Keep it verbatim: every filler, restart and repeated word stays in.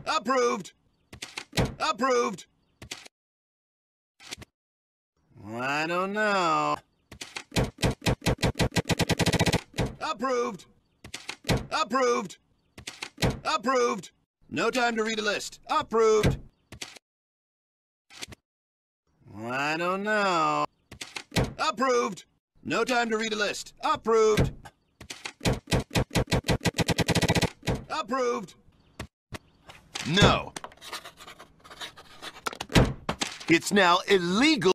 Approved. Approved. I don't know. Approved. Approved. Approved. No time to read a list. Approved. I don't know. Approved. No time to read a list. Approved. Approved. No. It's now illegal.